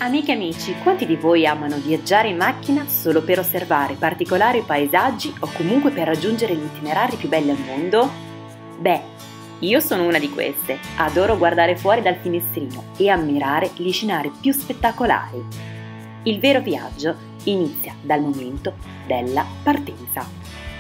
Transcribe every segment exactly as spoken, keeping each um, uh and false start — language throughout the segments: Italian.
Amiche e amici, quanti di voi amano viaggiare in macchina solo per osservare particolari paesaggi o comunque per raggiungere gli itinerari più belli al mondo? Beh, io sono una di queste, adoro guardare fuori dal finestrino e ammirare gli scenari più spettacolari. Il vero viaggio inizia dal momento della partenza.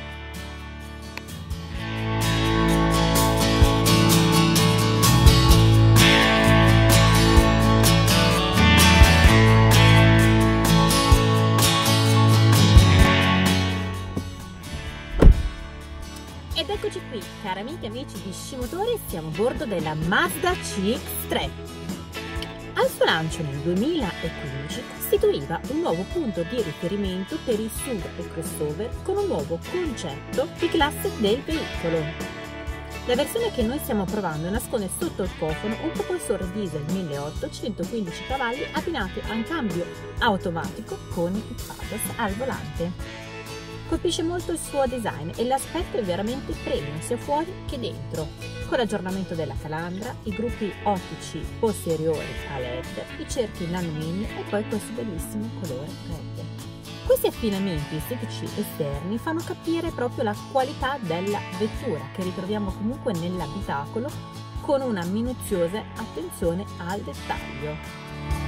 Ed eccoci qui, cari amiche e amici di Scimotori, siamo a bordo della Mazda C X tre. Al suo lancio nel duemilaquindici costituiva un nuovo punto di riferimento per i S U V e crossover con un nuovo concetto di classe del veicolo. La versione che noi stiamo provando nasconde sotto il cofano un propulsore diesel milleottocento, centoquindici cavalli abbinato a un cambio automatico con il P A D A S al volante. Colpisce molto il suo design e l'aspetto è veramente premium sia fuori che dentro, con l'aggiornamento della calandra, i gruppi ottici posteriori a L E D, i cerchi in alluminio e poi questo bellissimo colore red. Questi affinamenti estetici esterni fanno capire proprio la qualità della vettura che ritroviamo comunque nell'abitacolo con una minuziosa attenzione al dettaglio.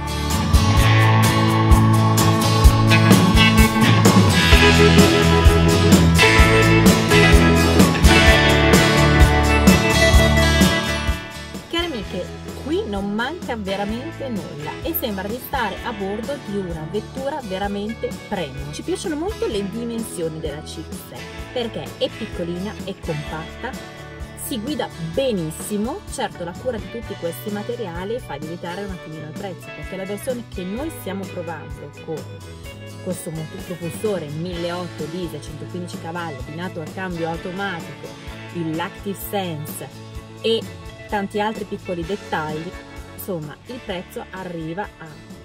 Cari amiche, qui non manca veramente nulla e sembra di stare a bordo di una vettura veramente premium. Ci piacciono molto le dimensioni della C X tre perché è piccolina, è compatta, si guida benissimo. Certo, la cura di tutti questi materiali fa lievitare un attimino il prezzo, perché la versione che noi stiamo provando con questo motopropulsore milleottocento diesel centoquindici cavalli abbinato al cambio automatico, il Active Sense e tanti altri piccoli dettagli, insomma il prezzo arriva a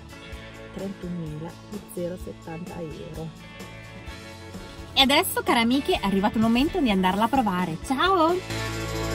trentunomilasettanta euro. E adesso, cari amiche, è arrivato il momento di andarla a provare. Ciao!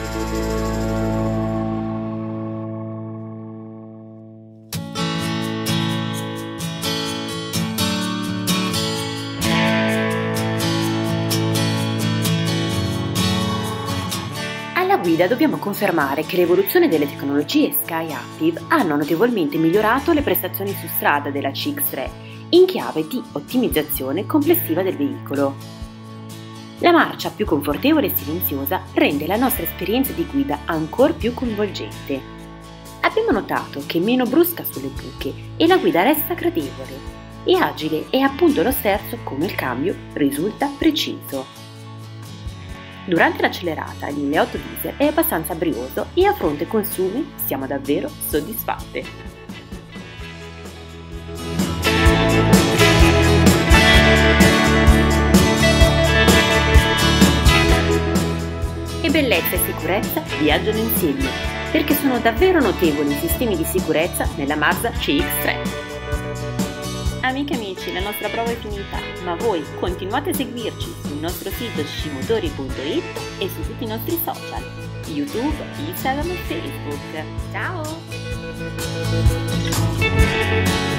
Alla guida dobbiamo confermare che l'evoluzione delle tecnologie SkyActiv hanno notevolmente migliorato le prestazioni su strada della C X tre in chiave di ottimizzazione complessiva del veicolo. La marcia più confortevole e silenziosa rende la nostra esperienza di guida ancora più coinvolgente. Abbiamo notato che è meno brusca sulle buche e la guida resta gradevole, e agile e appunto lo sterzo come il cambio risulta preciso. Durante l'accelerata il milleottocento diesel è abbastanza brioso e a fronte consumi siamo davvero soddisfatte. E bellezza e sicurezza viaggiano insieme, perché sono davvero notevoli i sistemi di sicurezza nella Mazda C X tre. Amiche e amici, la nostra prova è finita, ma voi continuate a seguirci sul nostro sito scimotori punto it e su tutti i nostri social, YouTube, Instagram e Facebook. Ciao!